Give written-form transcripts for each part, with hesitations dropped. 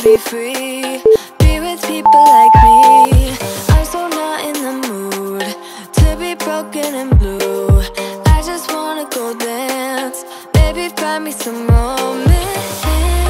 be free, be with people like me. I'm so not in the mood to be broken and blue. I just wanna go dance, baby find me some romance.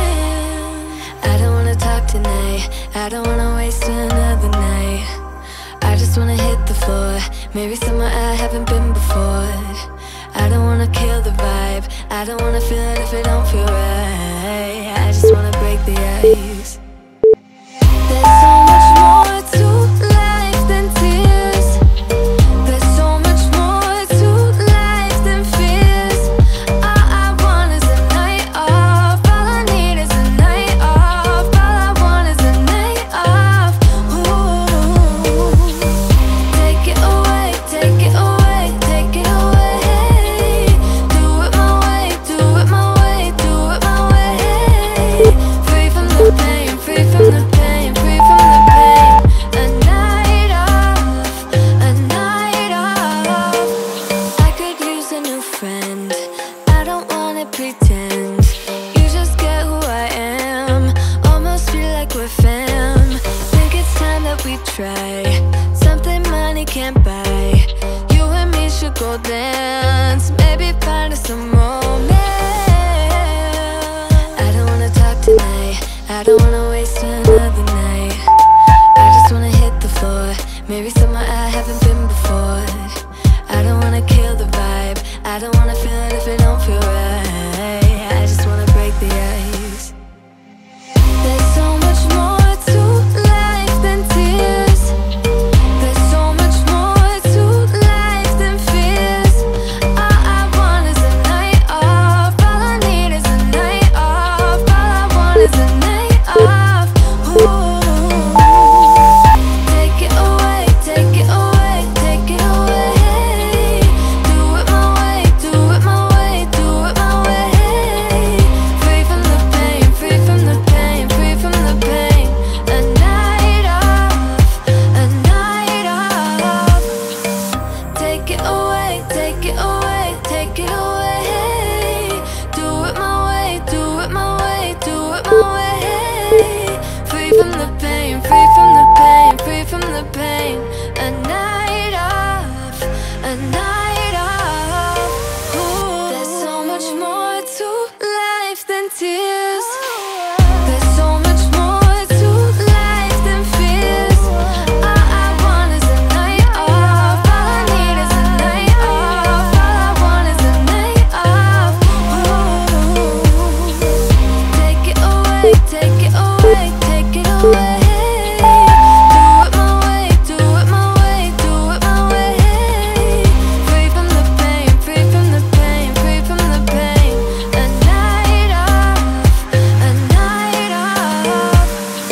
I don't wanna talk tonight, I don't wanna waste another night. I just wanna hit the floor, maybe somewhere I haven't been before. I don't wanna kill the vibe, I don't wanna feel it if it don't feel right. I just wanna break the ice. There's so much more to life than tears. There's so much more to life than fears. All I want is a night off, all I need is a night off. All I want is a night off. Ooh. Take it away, take it away, take it away. Do it my way, do it my way, do it my way. Free from the pain, free from the pain, free from the pain. A night off, a night off. I could use a new friend, I don't wanna pretend. You just get who I am, almost feel like we're fam. Think it's time that we try something money can't buy. You and me should go dance, maybe find us some romance. I don't wanna talk tonight, I don't wanna waste another night. I just wanna hit the floor, maybe somewhere I haven't been before. I don't wanna kill the vibe, I don't wanna feel it if it don't feel right. I just wanna break the ice. There's so much more to life than tears. There's so much more to life than fears. All I want is a night off, all I need is a night off. All I want is a night off. Ooh. Take it away, take it away, take it away. Do it my way, do it my way, do it my way. Free from the pain, free from the pain, free from the pain. A night off, a night off. Take it away, take it away, take it away. Do it my way, do it my way, do it my way. Free from the pain, free from the pain, free from the pain. A night off, a night off. Ooh. There's so much more to life than tears. There's so much more to life than fears. All I want is a night off, all I need is a night off. All I want is a night off. Ooh. Take it away, take it away, take it away. Do it my way, do it my way, do it my way. Free from the pain, free from the pain, free from the pain. A night off, a night off.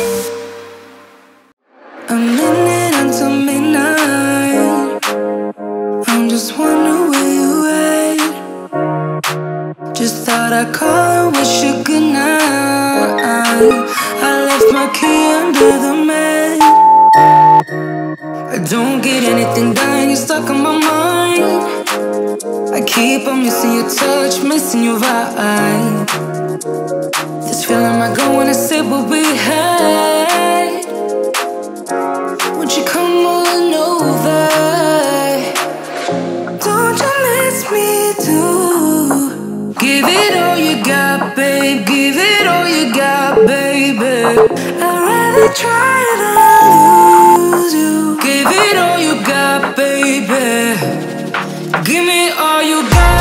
A minute until midnight, I'm just wondering where you at. Just thought I'd call and wish you good night. I left my key under the mat. I don't get anything done, you're stuck on my mind. I keep on missing your touch, missing your vibe. This feeling might go when I say what we had. Won't you come on over? Don't you miss me too? Give it all you got, babe. Give it all you got, baby. I'd rather try than lose you. Give it all you got, baby. Give me all you got.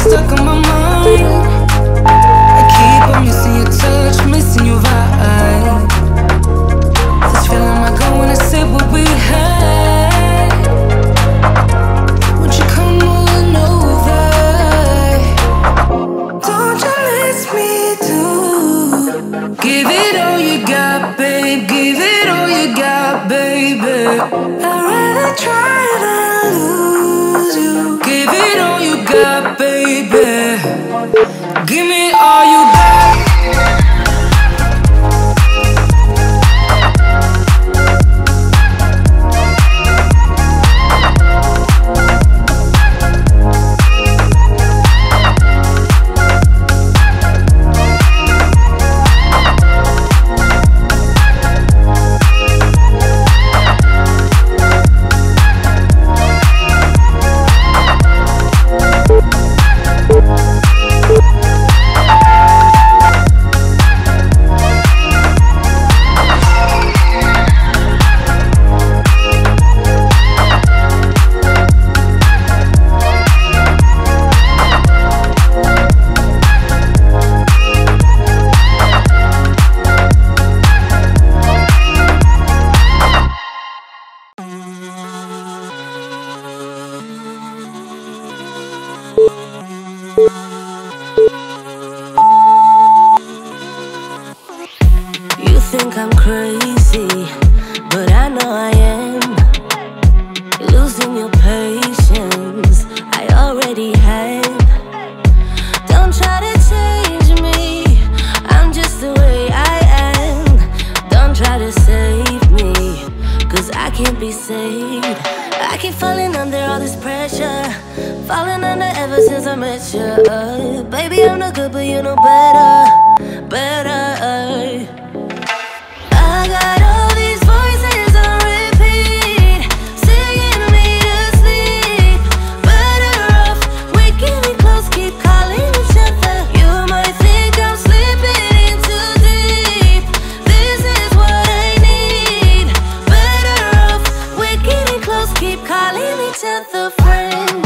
stuck on my mind. I keep on missing your touch, missing your vibe. This feeling I go when I say what we had. Won't you come on over? Don't you miss me too? Give it all you got, babe. Give it all you got, baby. I'd rather try than lose you. Give it all you got, baby. Give me all you got. You think I'm crazy, but I know I am. You're losing your patience, I already have. Don't try to change me, I'm just the way I am. Don't try to save me, cause I can't be saved. I keep falling under all this pressure, falling under ever since I met you. Baby, I'm not good, but you know better, better. I got all these voices on repeat, singing me to sleep. Better off waking me close, keep calling each other. You might think I'm slipping in too deep. This is what I need. Better off waking me close, keep calling each other friends.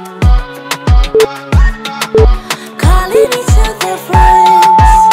Calling each other friends.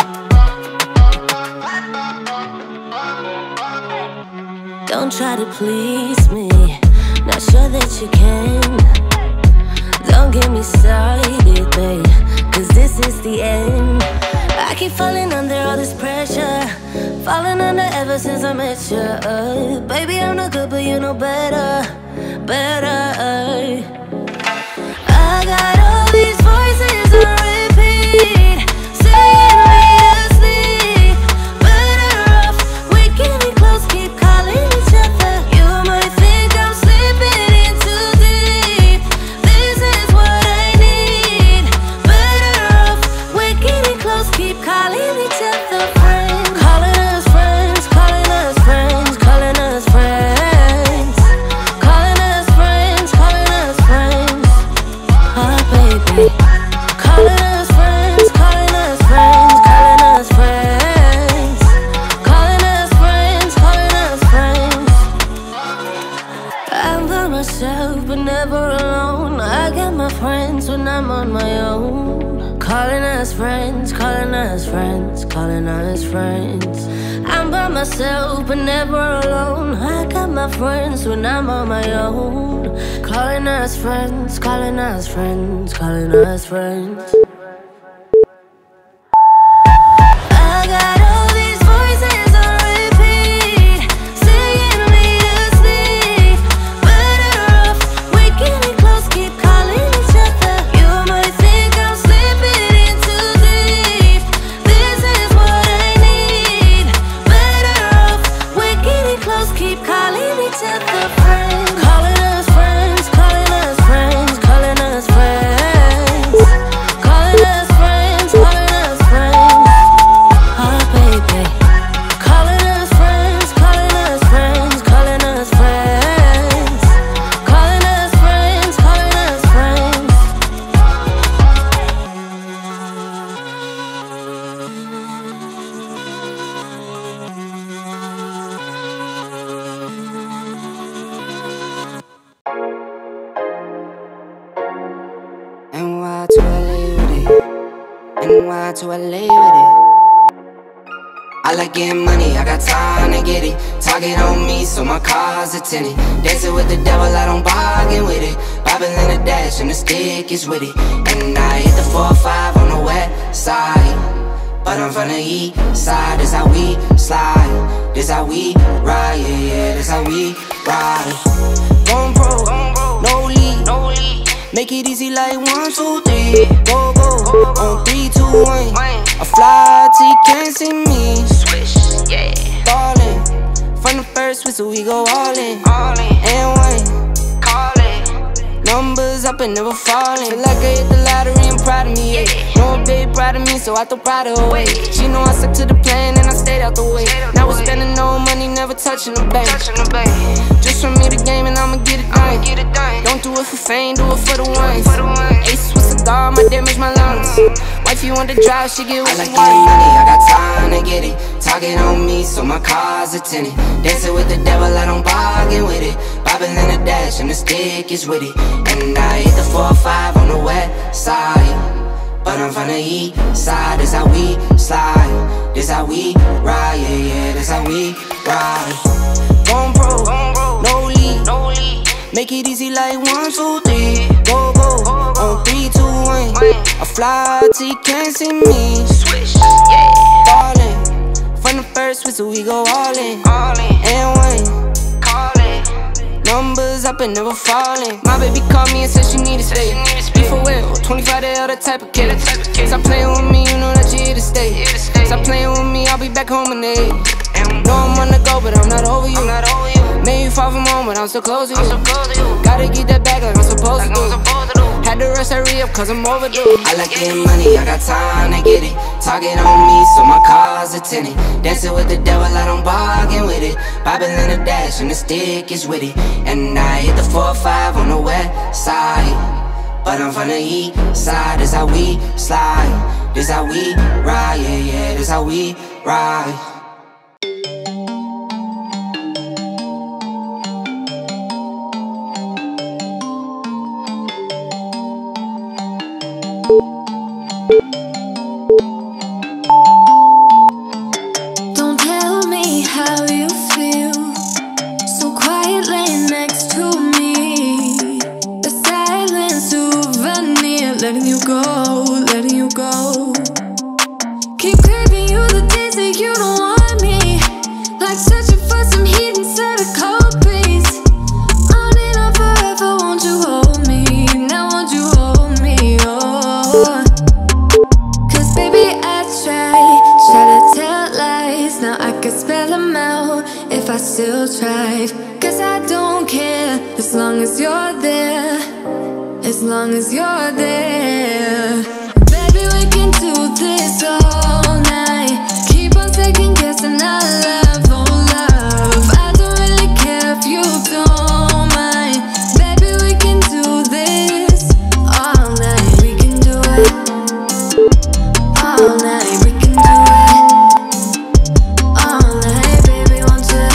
Don't try to please me, not sure that you can. Don't get me started, babe, cause this is the end. I keep falling under all this pressure, falling under ever since I met you. Baby, I'm not good, but you know better, better. I got all these voices on repeat, singing me to sleep. Better off waking me close, keep calling each other. You might think I'm slipping in too deep. This is what I need. Better off waking me close, keep calling each other friends. Calling us friends, calling us friends, calling us friends. Calling us friends, calling us friends. Oh baby. Calling us friends, calling us friends, calling us friends. Calling us friends, calling us friends. I'm by myself but never alone. I got my friends when I'm on my own. Calling us friends, calling us friends, calling us friends. I'm by myself but never alone. I got my friends when I'm on my own. Calling us friends, calling us friends, calling us friends. I got all these voices on repeat, singing me to sleep. Better off waking me close, keep calling each other. You might think I'm slipping in too deep. This is what I need. Better off waking me close, keep calling each other friends. Calling us friends, calling us friends, calling us friends. Calling flying to LA with it. I like getting money, I got time to get it. Target on me, so my car's a tenant. Dancing with the devil, I don't bargain with it. Bobbing in the dash, and the stick is with it. And I hit the 4-5 on the west side, but I'm from the east side. This how we slide, this how we ride, yeah, yeah, this how we ride. Going pro, no lead, make it easy like 1, 2, 3. Go, go, on 3, 2, 1. I fly till you can't see me. Swish, yeah. Ballin', from the first whistle we go all in. And one, call it. Numbers up and never falling. Feel like I hit the lottery and proud of me, yeah. Know a babe proud of me, so I throw pride away. She know I stuck to the plan and I stayed out the way. Now we're spending no money, never touching the bank. Just from me the game and I'ma get it done. Don't do it for fame, do it for the ones. Ace with cigar, my damage my lungs. Wifey want to drive, she get what she want. I like getting money, I got time to get it. Target on me, so my car's a tenant. Dancing with the devil, I don't bargain with it. Bobbing in the dash, and the stick is with it. And I hit the 4-5 on the west side, but I'm from the east side. This how we slide, this how we ride, yeah, yeah, this how we ride. Going pro, no lead, make it easy like 1, 2, 3. Go, go, on 3, 2, 1. I fly till you can't see me. Swish, yeah. Ballin', from the first whistle we go all in. And one, call it. Numbers up and never falling. My baby called me and said she need to stay. Be for real, 25 they other type of kid. Stop playing with me, you know that you here to stay. Stop playing with me, I'll be back home in 8. Know I'm on the go, but I'm not over you. Made you fall from home, but I'm so close to you. Gotta get that back like I'm supposed to do. Had to rush hurry up cause I'm overdue. I like getting money, I got time to get it. Target on me, so my car's a tenant. Dancing with the devil, I don't bargain with it. Bobbing in the dash, and the stick is with it. And I hit the 4-5 on the west side, but I'm from the east side. This how we slide, this how we ride, yeah, yeah, this how we ride. Don't tell me how you feel, so quiet laying next to me. The silence souvenir, letting you go, letting you go. Keep craving you the days that you don't want me, like searching for some heat inside a cold breeze. On and on forever, won't you hold me? Now won't you hold me? Oh, cause baby I try to tell lies. Now I could spell them out if I still tried. Cause I don't care as long as you're there, as long as you're there. Baby, we can do this all night. Keep on second guessing our love, oh love. I don't really care if you don't mind. Baby, we can do this all night. We can do it all night. We can do it all night. Baby, won't you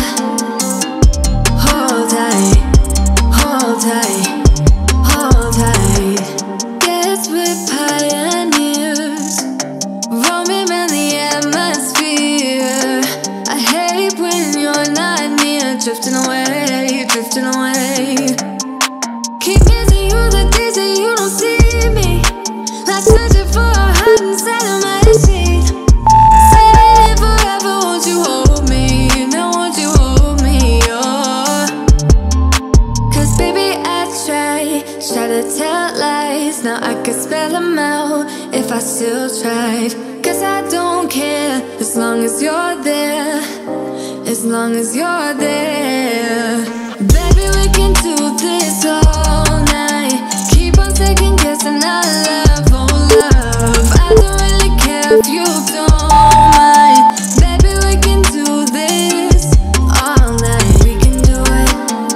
hold tight, hold tight, hold tight. Guess we're pioneers, roaming around the atmosphere. I hate when you're not near, drifting away, drifting away. Keep missing you the days that you don't see me, like searching for a heart inside of my sheet. Saying it forever, won't you hold me? Now won't you hold me? Oh, cause baby I try to tell lies. Now I could spell them out if I still tried. Cause I don't care as long as you're there, as long as you're there. Baby, we can do this all night. Keep on second guessing our love, oh love. I don't really care if you don't mind. Baby, we can do this all night. We can do it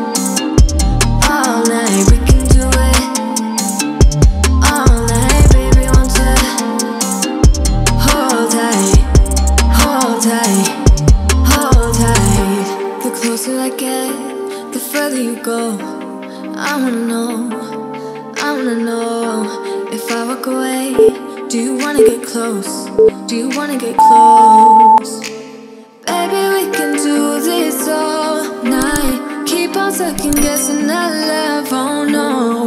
all night. We can do it all night. Baby, won't you hold tight, hold tight, hold tight. The closer I get, the further you go. I wanna know if I walk away, Do you wanna get close? Do you wanna get close? Baby, we can do this all night. Keep on second guessing that love, oh no.